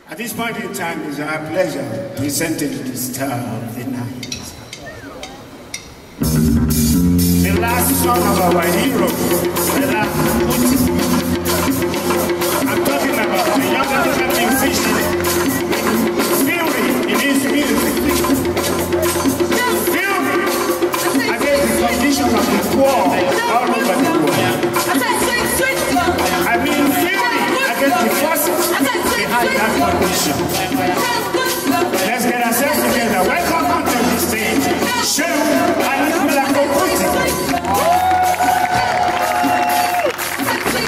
At this point in time, it's our pleasure presenting the star of the night. The last song of our hero, Fela Kuti. I'm talking about the young African musician with fury in his music. Fury against the condition of the poor all over the world. I mean fury against the forces behind that condition. Let's get ourselves together. Welcome onto the stage, Shehu Anikulapo Kuti.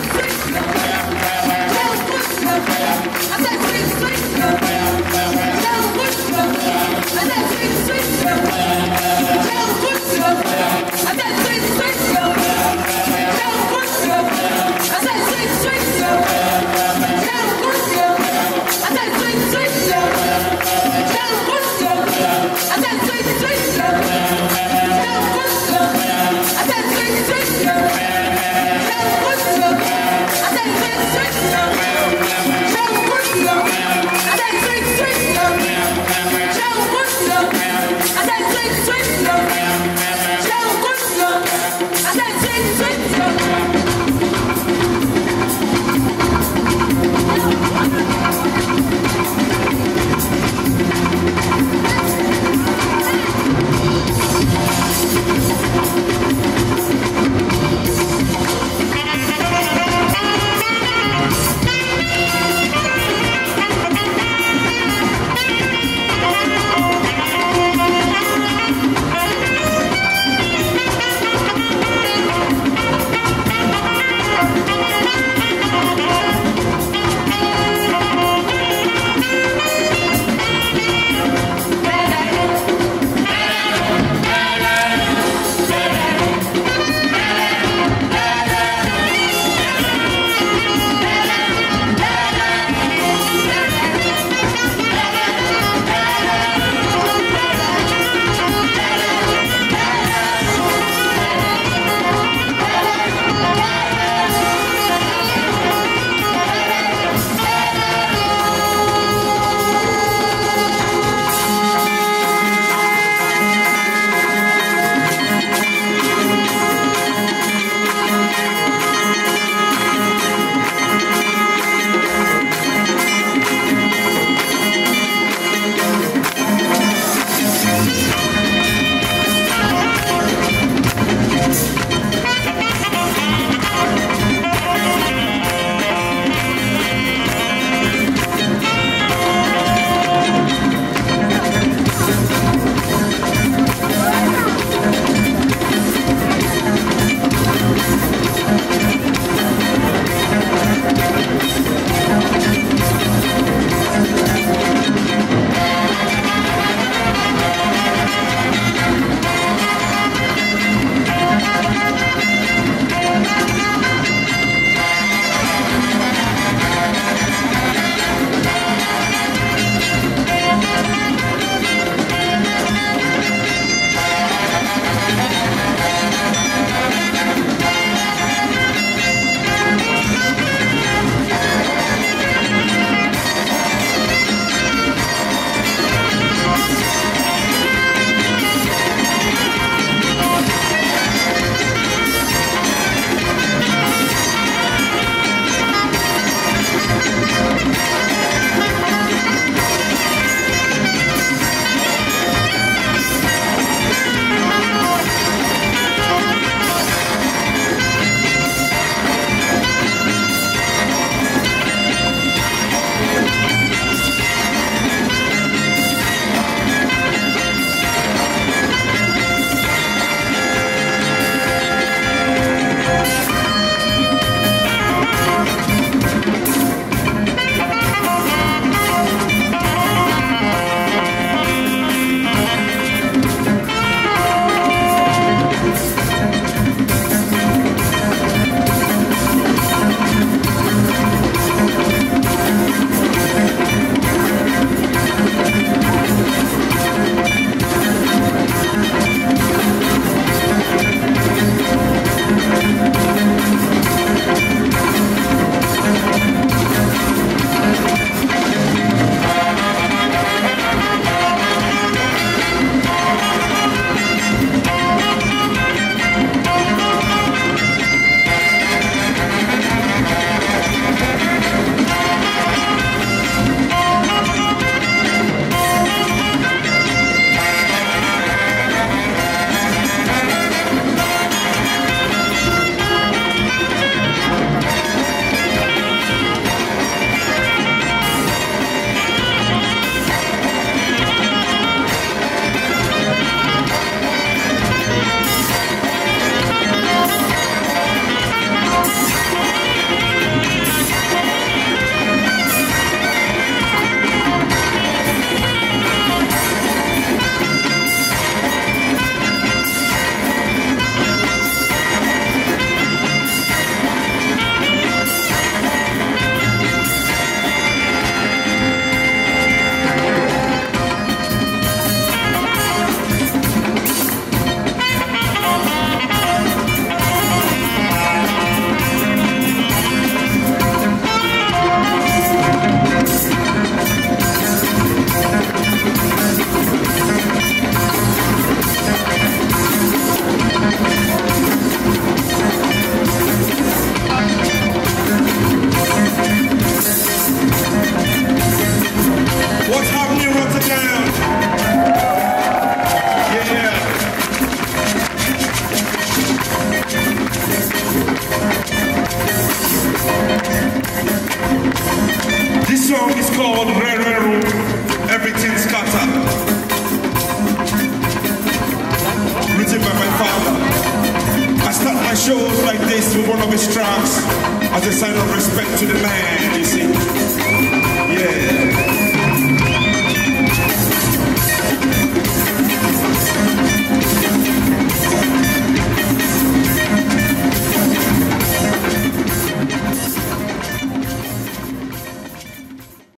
tracks as a sign of respect to the man, you see.